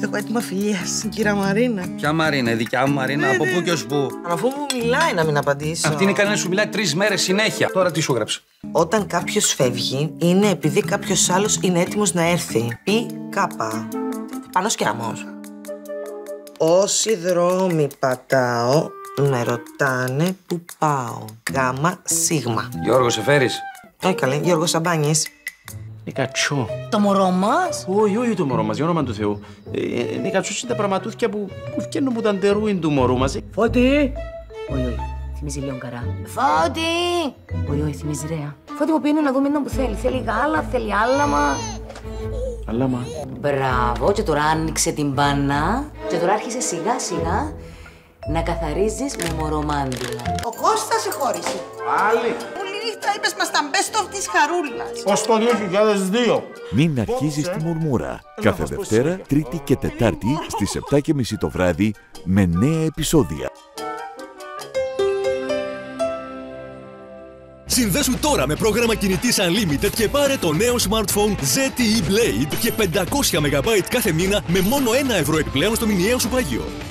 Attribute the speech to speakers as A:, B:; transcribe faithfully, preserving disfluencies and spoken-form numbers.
A: Έχω έτοιμα φιλίας, κύρα Μαρίνα.
B: Ποια Μαρίνα, η δικιά μου Μαρίνα,
A: ναι,
B: από
A: ναι.
B: πού και ως πού.
A: Αφού μου μιλάει να μην απαντήσω.
B: Αυτή είναι κανένα σου μιλάει τρεις μέρες συνέχεια. Τώρα τι σου έγραψε.
A: Όταν κάποιος φεύγει, είναι επειδή κάποιος άλλος είναι έτοιμος να έρθει. Πι κάπα. Πάνω σκιάμος. Όσοι δρόμοι πατάω, με ρωτάνε που πάω. Γάμα σίγμα.
B: Γιώργο, σε φέρεις.
A: Όχι καλέ, Γιώργος Σαμπάνης.
C: Είναι κατσό.
D: Το μωρό μας.
C: Όχι, όχι το μωρό μας, για όνομα του Θεού. Είναι κατσό είναι τα πραγματούθια που βγαίνουν από τα ντερούιν του μωρού μας.
D: Φώτη! Όχι, όχι. Θυμίζει λίγο καρά. Φώτη! Όχι, όχι, θυμίζει ρέα. Φώτη μου πήγαινε να δούμε έναν που θέλει. Θέλει γάλα, θέλει άλαμα.
C: Άλαμα.
D: Μπράβο, και τώρα άνοιξε την μπάνα. Και τώρα άρχισε σιγά σιγά να καθαρίζεις με μωρομάντιλα.
A: Ο Κώστας σε χώρισε.
C: Πάλι.
A: Όλη νύχτα είπες μας τα best of της χαρούλας.
C: Ως το δύο χιλιάδες δύο.
E: Μην αρχίζεις τη μουρμούρα. Κάθε Δευτέρα, Τρίτη και Τετάρτη στις επτά και μισή το βράδυ με νέα επεισόδια.
F: Συνδέσου τώρα με πρόγραμμα κινητής Unlimited και πάρε το νέο smartphone ζετ ι Blade και πεντακόσια μεγαμπάιτ κάθε μήνα με μόνο ένα ευρώ επιπλέον στο μηνιαίο σου πάγιο.